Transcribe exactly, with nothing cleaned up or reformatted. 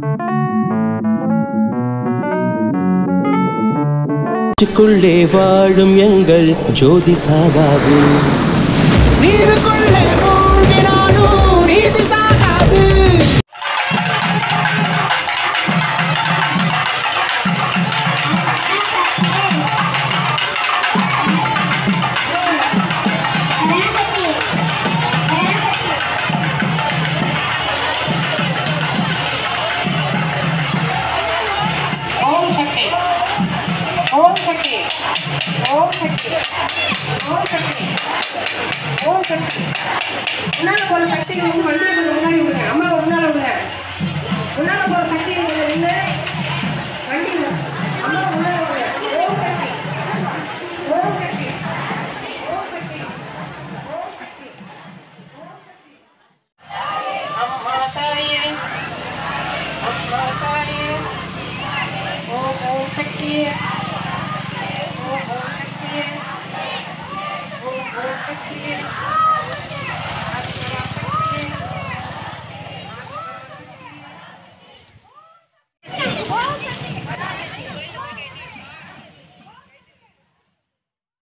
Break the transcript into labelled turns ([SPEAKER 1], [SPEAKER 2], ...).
[SPEAKER 1] க்குள்ளே வாழும் எங்கள் ஜோதி சாகாது. நீருக்குள்ளே மூழ்கினாலும் நீதி சாகாது.
[SPEAKER 2] ஓம் சக்தி ஓம் சக்தி ஓம் சக்தி ஓம் சக்தி முன்னால போற சக்தி வந்து வண்டியை கொஞ்சம் முன்னாடி விடுங்க. அம்மா முன்னால விடுங்க. முன்னால போற சக்தி நின்று வண்டி அம்மா முன்னால விடுங்க. ஓம் சக்தி ஓம் சக்தி ஓம் சக்தி ஓம் சக்தி அம்மா தாயே அம்மா தாயே ஓம் ஓம் சக்தி